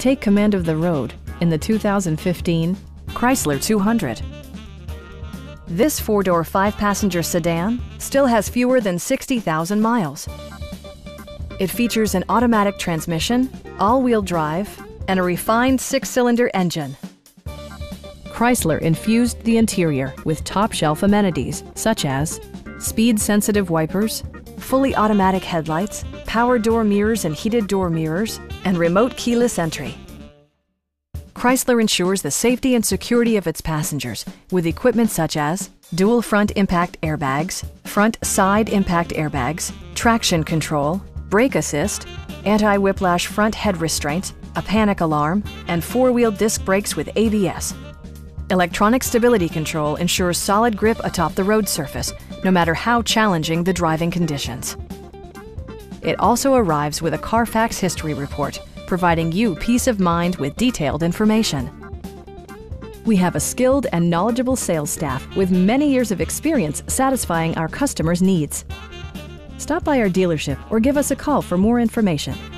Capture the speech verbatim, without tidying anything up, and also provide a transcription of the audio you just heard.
Take command of the road in the two thousand fifteen Chrysler two hundred. This four-door, five-passenger sedan still has fewer than sixty thousand miles. It features an automatic transmission, all-wheel drive, and a refined six-cylinder engine. Chrysler infused the interior with top-shelf amenities such as speed-sensitive wipers, fully automatic headlights, power door mirrors and heated door mirrors, and remote keyless entry. Chrysler ensures the safety and security of its passengers with equipment such as dual front impact airbags, front side impact airbags, traction control, brake assist, anti-whiplash front head restraints, a panic alarm, and four-wheel disc brakes with A B S. Electronic stability control ensures solid grip atop the road surface, no matter how challenging the driving conditions. It also arrives with a Carfax history report, providing you peace of mind with detailed information. We have a skilled and knowledgeable sales staff with many years of experience satisfying our customers' needs. Stop by our dealership or give us a call for more information.